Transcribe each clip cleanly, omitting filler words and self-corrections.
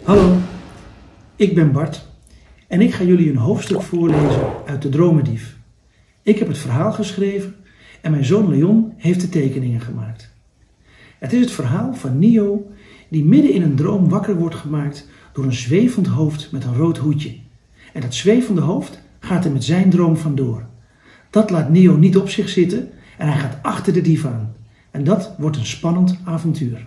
Hallo, ik ben Bart en ik ga jullie een hoofdstuk voorlezen uit de Dromendief. Ik heb het verhaal geschreven en mijn zoon Leon heeft de tekeningen gemaakt. Het is het verhaal van Nio die midden in een droom wakker wordt gemaakt door een zwevend hoofd met een rood hoedje. En dat zwevende hoofd gaat er met zijn droom vandoor. Dat laat Nio niet op zich zitten en hij gaat achter de dief aan. En dat wordt een spannend avontuur.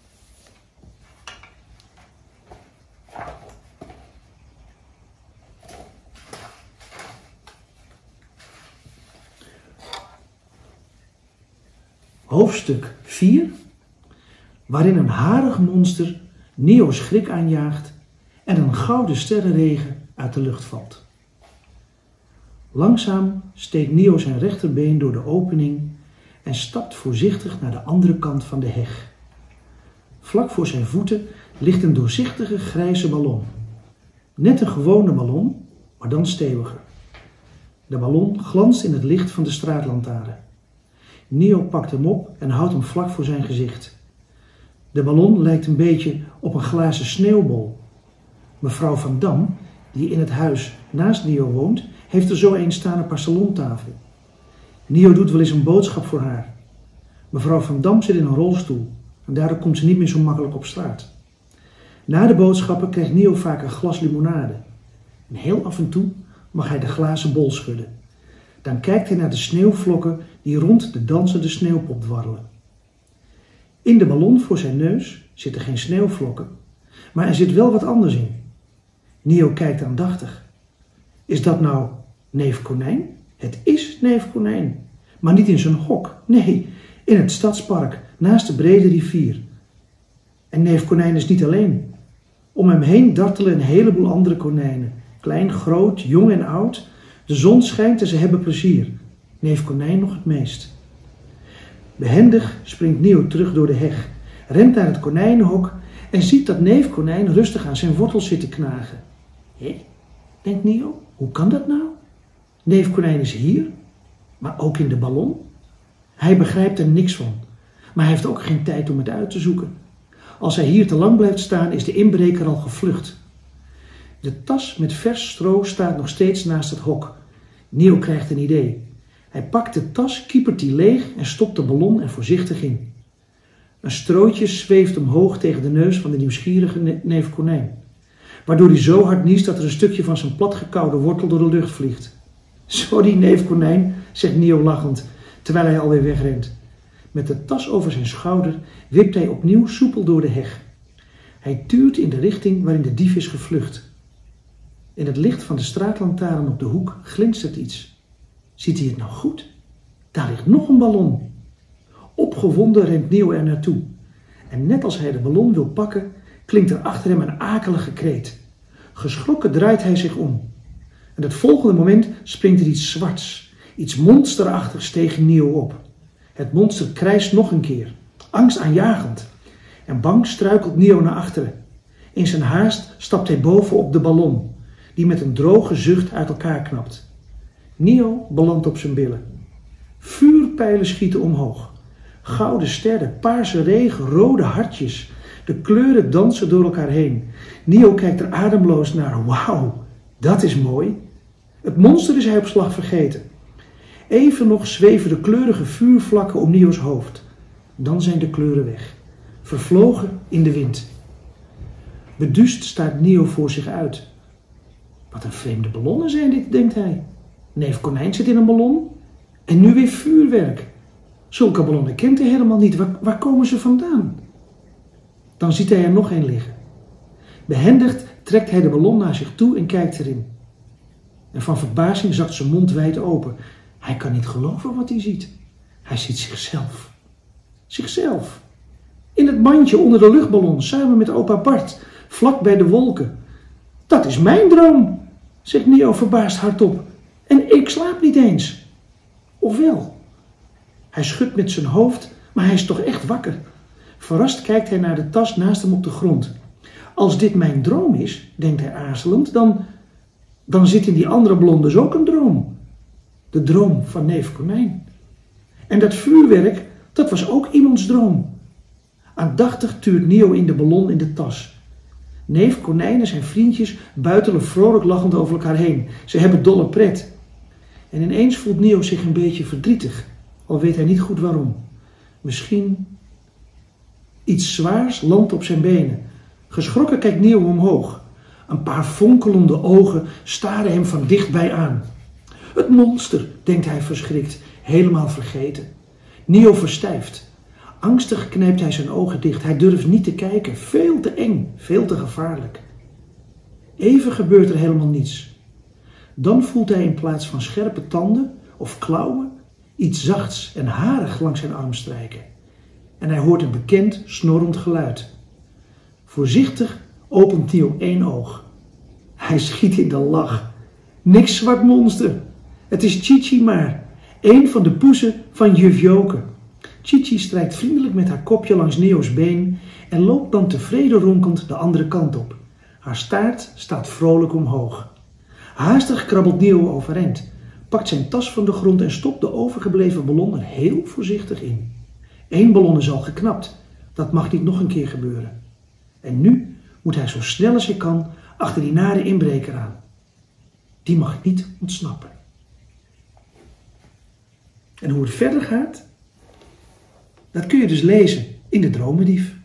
Hoofdstuk 4, waarin een harig monster Nio schrik aanjaagt en een gouden sterrenregen uit de lucht valt. Langzaam steekt Nio zijn rechterbeen door de opening en stapt voorzichtig naar de andere kant van de heg. Vlak voor zijn voeten ligt een doorzichtige grijze ballon. Net een gewone ballon, maar dan steviger. De ballon glanst in het licht van de straatlantaarn. Nio pakt hem op en houdt hem vlak voor zijn gezicht. De ballon lijkt een beetje op een glazen sneeuwbol. Mevrouw van Dam, die in het huis naast Nio woont, heeft er zo een staan op haar salontafel. Nio doet wel eens een boodschap voor haar. Mevrouw van Dam zit in een rolstoel en daardoor komt ze niet meer zo makkelijk op straat. Na de boodschappen krijgt Nio vaak een glas limonade. En heel af en toe mag hij de glazen bol schudden. Dan kijkt hij naar de sneeuwvlokken die rond de dansende sneeuwpop dwarrelen. In de ballon voor zijn neus zitten geen sneeuwvlokken, maar er zit wel wat anders in. Nio kijkt aandachtig. Is dat nou neef Konijn? Het is neef Konijn, maar niet in zijn hok. Nee, in het stadspark, naast de brede rivier. En neef Konijn is niet alleen. Om hem heen dartelen een heleboel andere konijnen. Klein, groot, jong en oud. De zon schijnt en ze hebben plezier. Neef Konijn nog het meest. Behendig springt Nio terug door de heg, rent naar het konijnenhok en ziet dat neef Konijn rustig aan zijn wortels zit te knagen. Hé, denkt Nio, hoe kan dat nou? Neef Konijn is hier, maar ook in de ballon. Hij begrijpt er niks van, maar hij heeft ook geen tijd om het uit te zoeken. Als hij hier te lang blijft staan, is de inbreker al gevlucht. De tas met vers stro staat nog steeds naast het hok. Nio krijgt een idee. Hij pakt de tas, kiepert die leeg en stopt de ballon er voorzichtig in. Een strootje zweeft omhoog tegen de neus van de nieuwsgierige neef Konijn, waardoor hij zo hard niest dat er een stukje van zijn platgekoude wortel door de lucht vliegt. Sorry, neef Konijn, zegt Nio lachend, terwijl hij alweer wegrent. Met de tas over zijn schouder wipt hij opnieuw soepel door de heg. Hij tuurt in de richting waarin de dief is gevlucht. In het licht van de straatlantaarn op de hoek glinstert iets. Ziet hij het nou goed? Daar ligt nog een ballon. Opgewonden rent Nio er naartoe. En net als hij de ballon wil pakken, klinkt er achter hem een akelige kreet. Geschrokken draait hij zich om. En het volgende moment springt er iets zwarts, iets monsterachtigs tegen Nio op. Het monster krijst nog een keer, angstaanjagend. En bang struikelt Nio naar achteren. In zijn haast stapt hij bovenop de ballon, die met een droge zucht uit elkaar knapt. Nio belandt op zijn billen. Vuurpijlen schieten omhoog. Gouden sterren, paarse regen, rode hartjes. De kleuren dansen door elkaar heen. Nio kijkt er ademloos naar. Wauw, dat is mooi. Het monster is hij op slag vergeten. Even nog zweven de kleurige vuurvlakken om Nio's hoofd. Dan zijn de kleuren weg, vervlogen in de wind. Beduust staart Nio voor zich uit. Wat een vreemde ballonnen zijn dit, denkt hij. Neef Konijn zit in een ballon en nu weer vuurwerk. Zulke ballonnen kent hij helemaal niet. Waar komen ze vandaan? Dan ziet hij er nog een liggen. Behendigd trekt hij de ballon naar zich toe en kijkt erin. En van verbazing zakt zijn mond wijd open. Hij kan niet geloven wat hij ziet. Hij ziet zichzelf. Zichzelf. In het mandje onder de luchtballon, samen met opa Bart, vlak bij de wolken. Dat is mijn droom, zegt Nio verbaasd hardop. En ik slaap niet eens. Of wel? Hij schudt met zijn hoofd, maar hij is toch echt wakker. Verrast kijkt hij naar de tas naast hem op de grond. Als dit mijn droom is, denkt hij aarzelend, dan zit in die andere ballon dus ook een droom. De droom van neef Konijn. En dat vuurwerk, dat was ook iemands droom. Aandachtig tuurt Nio in de ballon in de tas. Neef Konijn en zijn vriendjes buitelen vrolijk lachend over elkaar heen. Ze hebben dolle pret. En ineens voelt Nio zich een beetje verdrietig, al weet hij niet goed waarom. Misschien iets zwaars landt op zijn benen. Geschrokken kijkt Nio omhoog. Een paar fonkelende ogen staren hem van dichtbij aan. Het monster, denkt hij verschrikt, helemaal vergeten. Nio verstijft. Angstig knijpt hij zijn ogen dicht. Hij durft niet te kijken. Veel te eng, veel te gevaarlijk. Even gebeurt er helemaal niets. Dan voelt hij in plaats van scherpe tanden of klauwen iets zachts en harig langs zijn arm strijken. En hij hoort een bekend snorrend geluid. Voorzichtig opent Nio één oog. Hij schiet in de lach. Niks zwart monster. Het is Chichi maar, een van de poezen van juf Joke. Chichi strijkt vriendelijk met haar kopje langs Nio's been en loopt dan tevreden ronkend de andere kant op. Haar staart staat vrolijk omhoog. Haastig krabbelt Nio overeind, pakt zijn tas van de grond en stopt de overgebleven ballon er heel voorzichtig in. 1 ballon is al geknapt, dat mag niet nog een keer gebeuren. En nu moet hij zo snel als hij kan achter die nare inbreker aan. Die mag niet ontsnappen. En hoe het verder gaat, dat kun je dus lezen in de Dromendief.